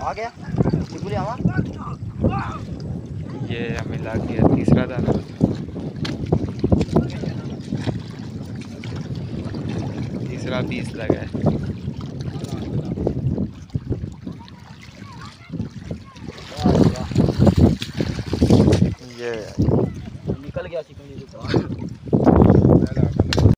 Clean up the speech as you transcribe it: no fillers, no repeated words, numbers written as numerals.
आ गया चिकुली आवा। ये हमें लग गया तीसरा दाना। तीसरा 20 लगा है। ये निकल गया चिकुली।